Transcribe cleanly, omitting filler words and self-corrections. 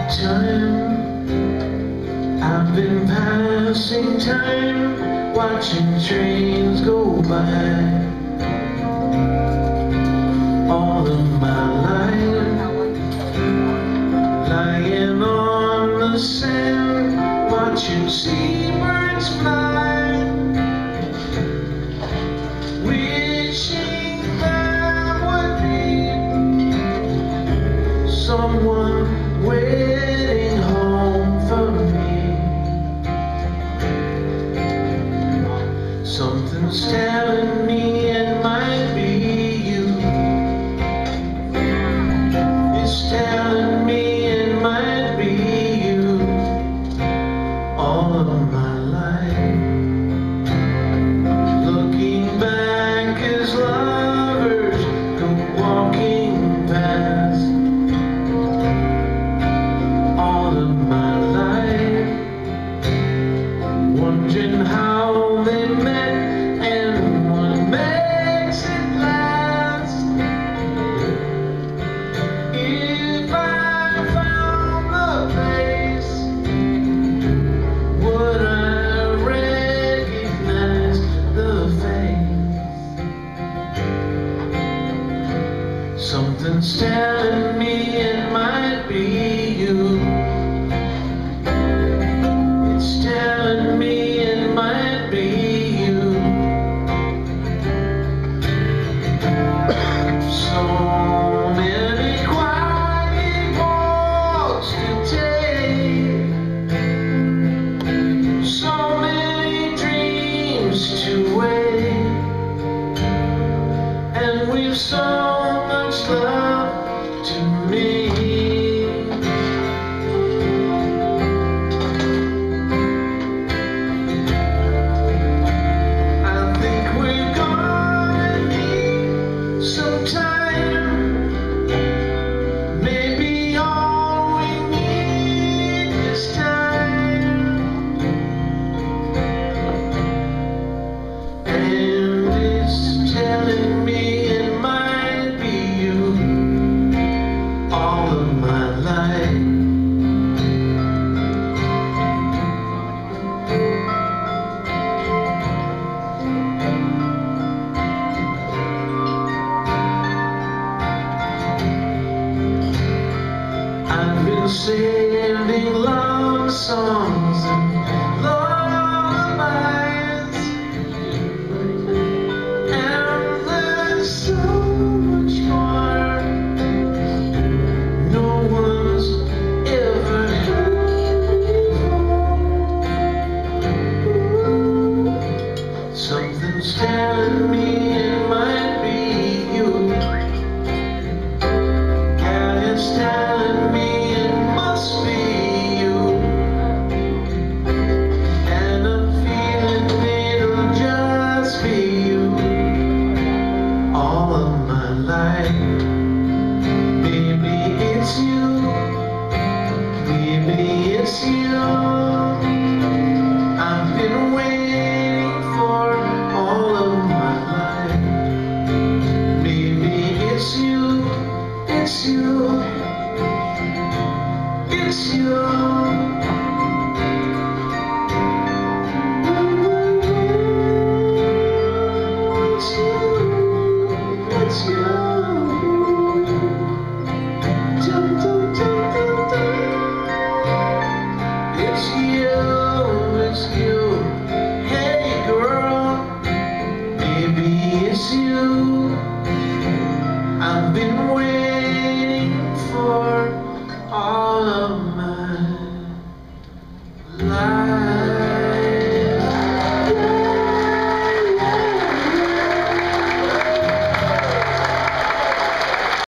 time, I've been passing time, watching trains go by. All of my life, lying on the sand, watching seabirds fly, wishing there would be someone waiting home for me. Something's telling me it might be you. It's telling me it might be you. All of my life, looking back as lovers go walking past. All of my life, wondering how they met and what makes it last. If I found the place, would I recognize the face? Something's telling me it might be you. It's telling me it might be you. So many quiet walks to take, so many dreams to wait, and we've so much love to make. I think we're gonna need some time. Maybe all we need is time. And it's telling me it might be you. All of my life, I've been saving love songs and lullabies, and there's so much more no one's ever heard before. Something's telling me it might be you. And it's telling me it must be you. And I'm feeling it'll just be you. All of my life, maybe it's you. Maybe it's you. I've been waiting for all of my life. Maybe it's you. It's you. It's you.